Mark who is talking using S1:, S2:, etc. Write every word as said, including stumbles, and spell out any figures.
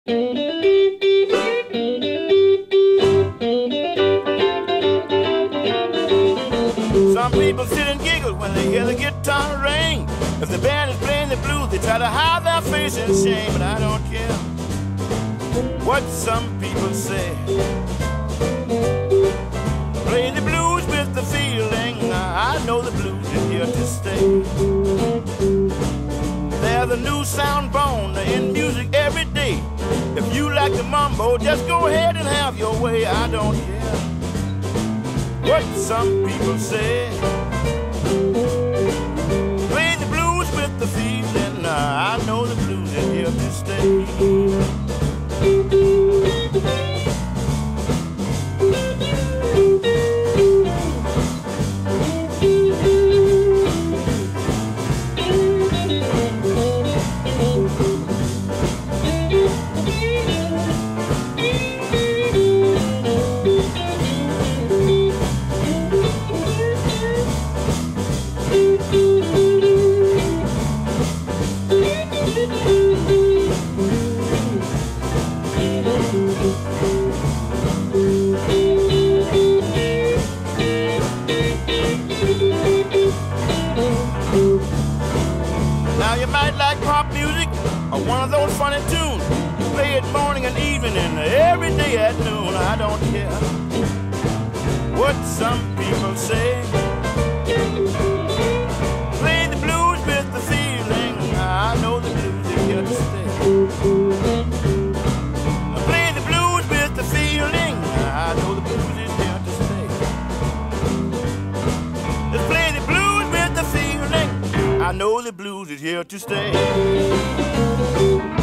S1: Some people sit and giggle when they hear the guitar ring. If the band is playing the blues, they try to hide their face in shame. But I don't care what some people say. Play the blues with the feeling. I know the blues is here to stay. There's a new sound born in music every day. If you like the mambo, just go ahead and have your way. I don't care what some people say. Play the blues with the feeling. I know the blues is here to stay. Now you might like pop music or one of those funny tunes. You play it morning and evening and every day at noon. I don't care what some people say. Play the blues with the feeling. I know the blues is here to stay. Play the blues with the feeling. I know the blues is here to stay. Let's play the blues with the feeling. I know the blues is here to stay.